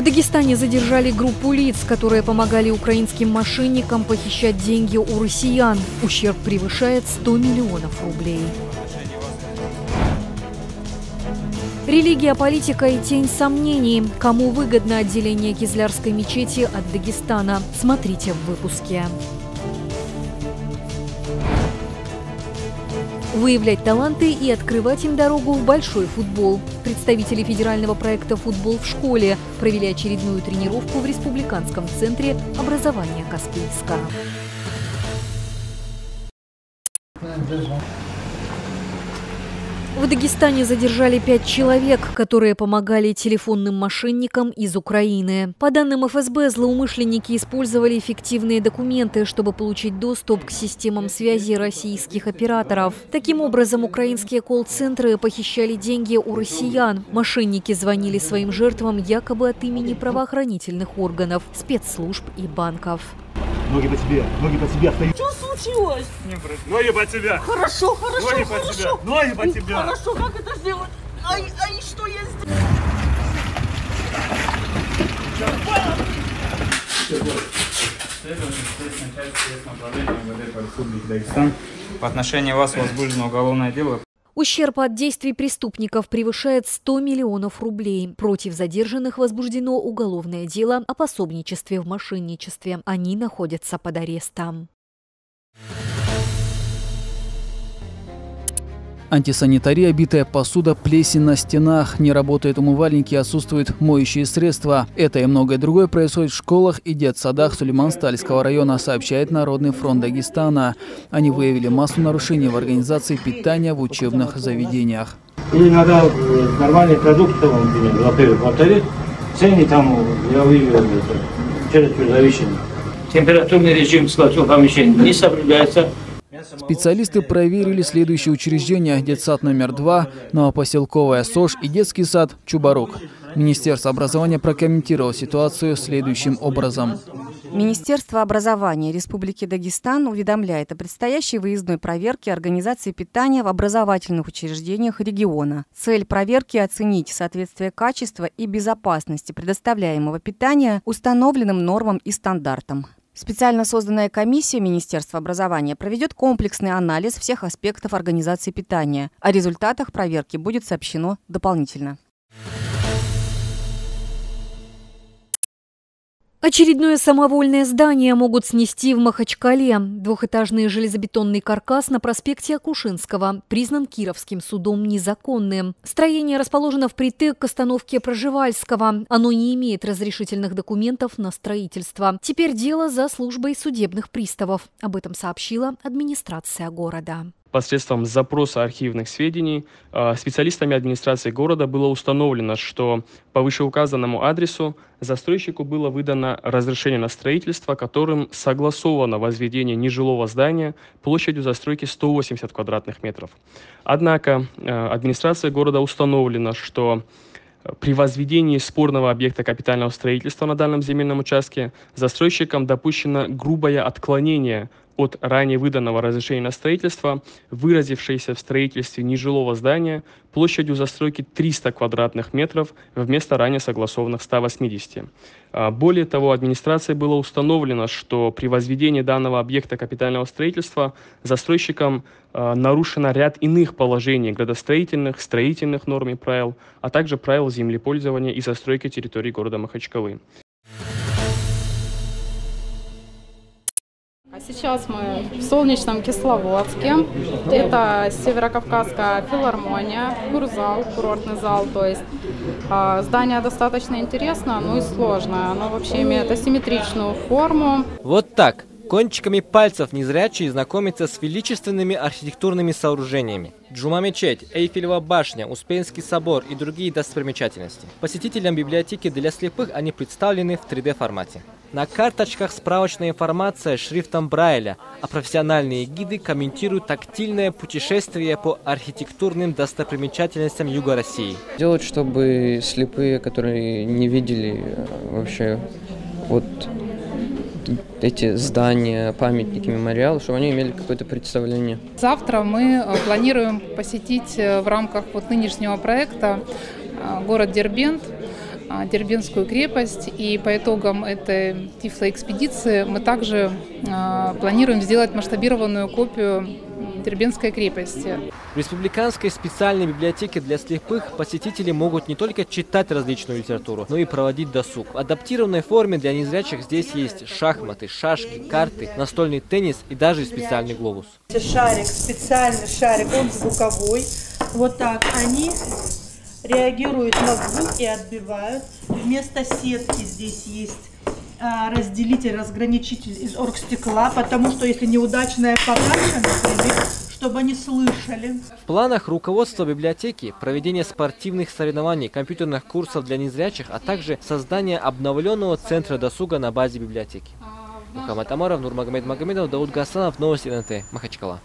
Дагестане задержали группу лиц, которые помогали украинским мошенникам похищать деньги у россиян. Ущерб превышает 100 миллионов рублей. Религия, политика и тень сомнений. Кому выгодно отделение Кизлярской мечети от Дагестана? Смотрите в выпуске. Выявлять таланты и открывать им дорогу в большой футбол. Представители федерального проекта «Футбол в школе» провели очередную тренировку в Республиканском центре образования Каспийска. В Дагестане задержали 5 человек, которые помогали телефонным мошенникам из Украины. По данным ФСБ, злоумышленники использовали фиктивные документы, чтобы получить доступ к системам связи российских операторов. Таким образом, украинские колл-центры похищали деньги у россиян. Мошенники звонили своим жертвам якобы от имени правоохранительных органов, спецслужб и банков. Ноги по тебе, ноги по тебе остаются. Что случилось? Ноги по тебя. Хорошо, хорошо, ноги хорошо. По тебя. Ноги по тебя. Хорошо, как это сделать? Ай, что я сделал? По отношению вас возбуждено уголовное дело. Ущерб от действий преступников превышает 100 миллионов рублей. Против задержанных возбуждено уголовное дело о пособничестве в мошенничестве. Они находятся под арестом. Антисанитария, битая посуда, плесень на стенах, не работают умывальники, отсутствуют моющие средства. Это и многое другое происходит в школах и детсадах Сулейман-Стальского района, сообщает Народный фронт Дагестана. Они выявили массу нарушений в организации питания в учебных заведениях. И надо нормальные продукты во-вторых, цены там, я выявил, чересчур завышены. Температурный режим складского помещения не соблюдается. Специалисты проверили следующие учреждения: детсад номер 2, новопоселковая СОЖ и детский сад Чубарук. Министерство образования прокомментировало ситуацию следующим образом. Министерство образования Республики Дагестан уведомляет о предстоящей выездной проверке организации питания в образовательных учреждениях региона. Цель проверки – оценить соответствие качества и безопасности предоставляемого питания установленным нормам и стандартам. Специально созданная комиссия Министерства образования проведет комплексный анализ всех аспектов организации питания. О результатах проверки будет сообщено дополнительно. Очередное самовольное здание могут снести в Махачкале. Двухэтажный железобетонный каркас на проспекте Акушинского признан Кировским судом незаконным. Строение расположено впритык к остановке Проживальского. Оно не имеет разрешительных документов на строительство. Теперь дело за службой судебных приставов. Об этом сообщила администрация города. Посредством запроса архивных сведений специалистами администрации города было установлено, что по вышеуказанному адресу застройщику было выдано разрешение на строительство, которым согласовано возведение нежилого здания площадью застройки 180 квадратных метров. Однако администрация города установлена, что при возведении спорного объекта капитального строительства на данном земельном участке застройщикам допущено грубое отклонение от ранее выданного разрешения на строительство, выразившееся в строительстве нежилого здания площадью застройки 300 квадратных метров вместо ранее согласованных 180. Более того, администрацией было установлено, что при возведении данного объекта капитального строительства застройщикам нарушено ряд иных положений градостроительных, строительных норм и правил, а также правил землепользования и застройки территории города Махачкалы. Сейчас мы в солнечном Кисловодске. Это Северокавказская филармония, курзал, курортный зал. То есть здание достаточно интересное, но и сложное. Оно вообще имеет асимметричную форму. Вот так. Кончиками пальцев незрячие знакомятся с величественными архитектурными сооружениями. Джума-мечеть, Эйфелева башня, Успенский собор и другие достопримечательности. Посетителям библиотеки для слепых они представлены в 3D-формате. На карточках справочная информация шрифтом Брайля, а профессиональные гиды комментируют тактильное путешествие по архитектурным достопримечательностям Юга России. Делать, чтобы слепые, которые не видели вообще вот эти здания, памятники, мемориалы, чтобы они имели какое-то представление. Завтра мы планируем посетить в рамках нынешнего проекта город Дербент. Дербентскую крепость. И по итогам этой тифлоэкспедиции мы также планируем сделать масштабированную копию Дербентской крепости. В Республиканской специальной библиотеке для слепых посетители могут не только читать различную литературу, но и проводить досуг. В адаптированной форме для незрячих здесь есть шахматы, шашки, карты, настольный теннис и даже специальный глобус. Шарик, специальный шарик, он звуковой. Вот так они реагируют на звук и отбивают. Вместо сетки здесь есть разделитель, разграничитель из оргстекла, потому что если неудачная подача, например, чтобы они слышали. В планах руководства библиотеки проведение спортивных соревнований, компьютерных курсов для незрячих, а также создание обновленного центра досуга на базе библиотеки. Мухаммад Амаров, Нурмагомед Магомедов, Дауд Гасанов, Новости НТ, Махачкала.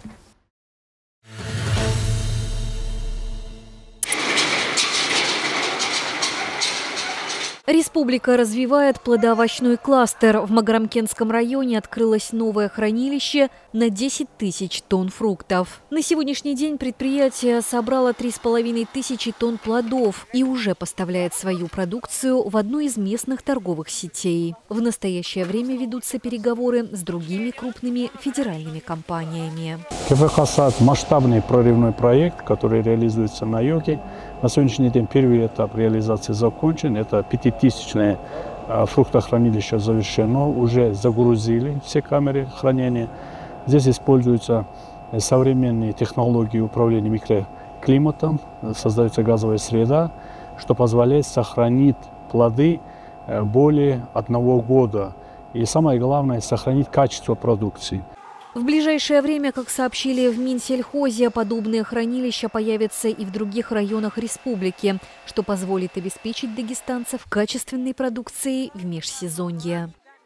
Республика развивает плодоовощной кластер. В Магарамкентском районе открылось новое хранилище на 10 тысяч тонн фруктов. На сегодняшний день предприятие собрало 3500 тонн плодов и уже поставляет свою продукцию в одну из местных торговых сетей. В настоящее время ведутся переговоры с другими крупными федеральными компаниями. КФХ «Сад» – масштабный прорывной проект, который реализуется на юге. На сегодняшний день первый этап реализации закончен. Это 5000-е фруктохранилище завершено. Уже загрузили все камеры хранения. Здесь используются современные технологии управления микроклиматом. Создается газовая среда, что позволяет сохранить плоды более 1 года. И самое главное – сохранить качество продукции. В ближайшее время, как сообщили в Минсельхозе, подобные хранилища появятся и в других районах республики, что позволит обеспечить дагестанцев качественной продукцией в межсезонье.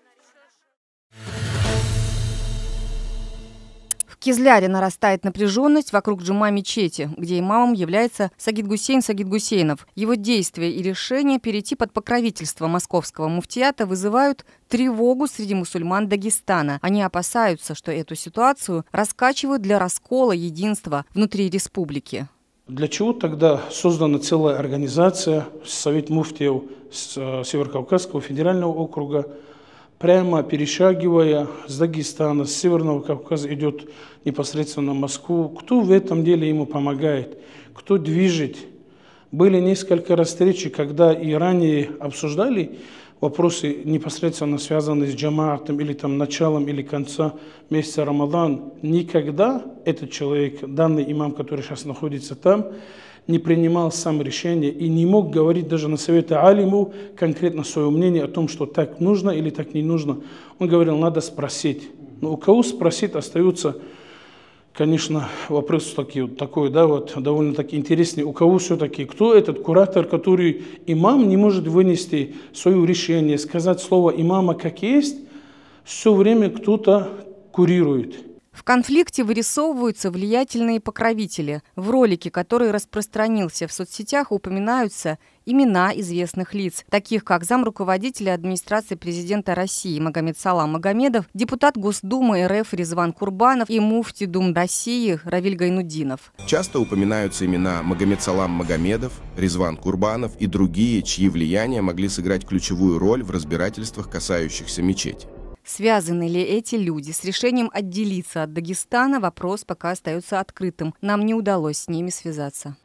В Кизляре нарастает напряженность вокруг джума мечети, где имамом является Сагид Гусейнов. Его действия и решения перейти под покровительство московского муфтията вызывают тревогу среди мусульман Дагестана. Они опасаются, что эту ситуацию раскачивают для раскола единства внутри республики. Для чего тогда создана целая организация, Совет муфтиев Северокавказского федерального округа, прямо перешагивая с Дагестана, с Северного Кавказа идет непосредственно в Москву. Кто в этом деле ему помогает? Кто движет? Были несколько раз встречи, когда и ранее обсуждали вопросы, непосредственно связанные с джамаатом или там началом или конца месяца Рамадан. Никогда этот человек, данный имам, который сейчас находится там, не принимал сам решение и не мог говорить даже на совете алиму конкретно свое мнение о том, что так нужно или так не нужно. Он говорил, надо спросить. Но у кого спросить остается, конечно, вопрос такой, да, вот довольно-таки интересный. У кого все-таки, кто этот куратор, который имам не может вынести свое решение, сказать слово имама как есть, все время кто-то курирует. В конфликте вырисовываются влиятельные покровители. В ролике, который распространился в соцсетях, упоминаются имена известных лиц, таких как замруководителя администрации президента России Магомед Салам Магомедов, депутат Госдумы РФ Резван Курбанов и муфти Дум России Равиль Гайнуддинов. Часто упоминаются имена Магомед Салам Магомедов, Резван Курбанов и другие, чьи влияния могли сыграть ключевую роль в разбирательствах, касающихся мечети. Связаны ли эти люди с решением отделиться от Дагестана, вопрос пока остается открытым. Нам не удалось с ними связаться.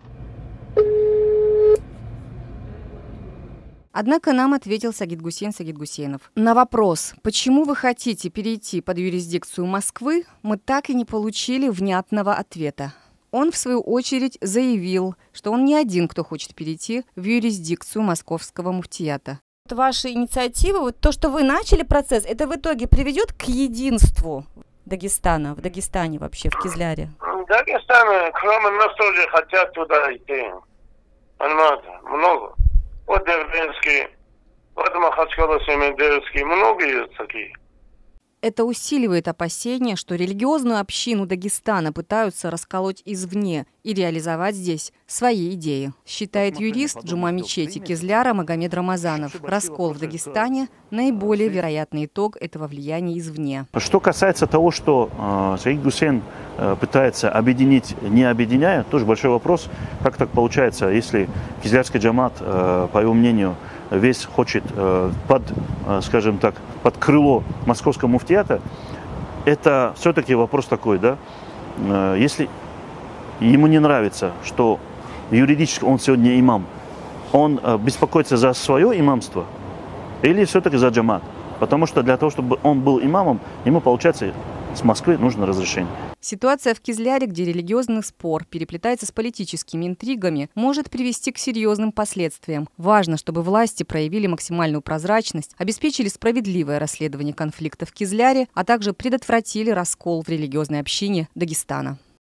Однако нам ответил Сагид Гусейнов. На вопрос, почему вы хотите перейти под юрисдикцию Москвы, мы так и не получили внятного ответа. Он, в свою очередь, заявил, что он не один, кто хочет перейти в юрисдикцию московского муфтията. Ваша инициатива, вот то, что вы начали процесс, это в итоге приведет к единству Дагестана, в Дагестане вообще, в Кизляре? Дагестан, кроме нас тоже хотят туда идти. Понимаете, много. Вот Дербенский, вот Махачкала-Семендерский, много есть такие. Это усиливает опасения, что религиозную общину Дагестана пытаются расколоть извне и реализовать здесь свои идеи, считает юрист джума мечети Кизляра Магомед Рамазанов. Раскол в Дагестане – наиболее вероятный итог этого влияния извне. Что касается того, что Сагид Гусейн пытается объединить, не объединяя, тоже большой вопрос, как так получается, если кизлярский джамат, по его мнению, весь хочет скажем так, под крыло московского муфтията, это все-таки вопрос такой, да, если ему не нравится, что юридически он сегодня имам, он беспокоится за свое имамство или все-таки за джамат? Потому что для того, чтобы он был имамом, ему, получается, с Москвы нужно разрешение. Ситуация в Кизляре, где религиозный спор переплетается с политическими интригами, может привести к серьезным последствиям. Важно, чтобы власти проявили максимальную прозрачность, обеспечили справедливое расследование конфликта в Кизляре, а также предотвратили раскол в религиозной общине Дагестана.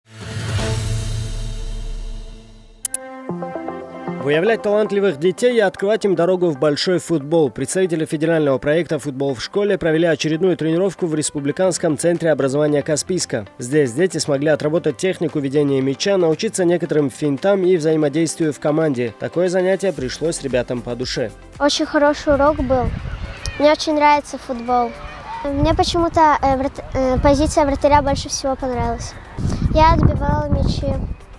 Выявлять талантливых детей и открывать им дорогу в большой футбол. Представители федерального проекта «Футбол в школе» провели очередную тренировку в Республиканском центре образования Каспийска. Здесь дети смогли отработать технику ведения мяча, научиться некоторым финтам и взаимодействию в команде. Такое занятие пришлось ребятам по душе. Очень хороший урок был. Мне очень нравится футбол. Мне почему-то позиция вратаря больше всего понравилась. Я отбивала мячи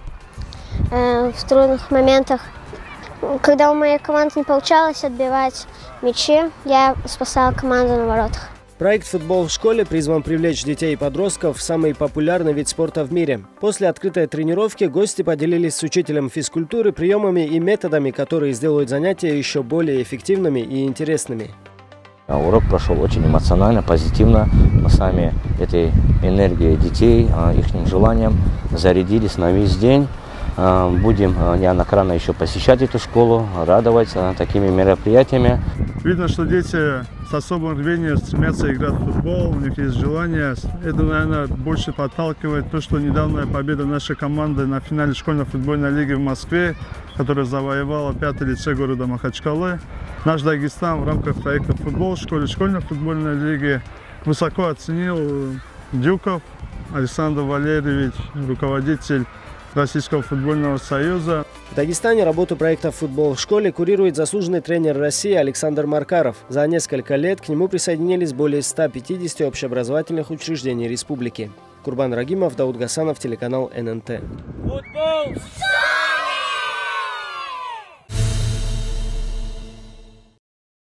в трудных моментах. Когда у моей команды не получалось отбивать мячи, я спасала команду на воротах. Проект «Футбол в школе» призван привлечь детей и подростков в самый популярный вид спорта в мире. После открытой тренировки гости поделились с учителем физкультуры приемами и методами, которые сделают занятия еще более эффективными и интересными. Урок прошел очень эмоционально, позитивно. Мы сами этой энергией детей, их желанием зарядились на весь день. Будем неоднократно еще посещать эту школу, радовать такими мероприятиями. Видно, что дети с особым рвением стремятся играть в футбол, у них есть желание. Это, наверное, больше подталкивает то, что недавняя победа нашей команды на финале школьной футбольной лиги в Москве, которая завоевала 5-й лицей города Махачкалы. Наш Дагестан в рамках проекта «Футбол в школе» школьной футбольной лиги высоко оценил Дюков Александр Валерьевич, руководитель Российского футбольного союза. В Дагестане работу проекта «Футбол в школе» курирует заслуженный тренер России Александр Маркаров. За несколько лет к нему присоединились более 150 общеобразовательных учреждений республики. Курбан Рагимов, Дауд Гасанов, телеканал ННТ. Футбол!